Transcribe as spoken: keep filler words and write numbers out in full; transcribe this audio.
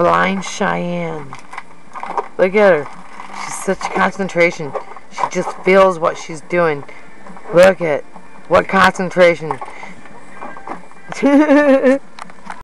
Blind Cheyenne. Look at her. She's such concentration. She just feels what she's doing. Look at what concentration.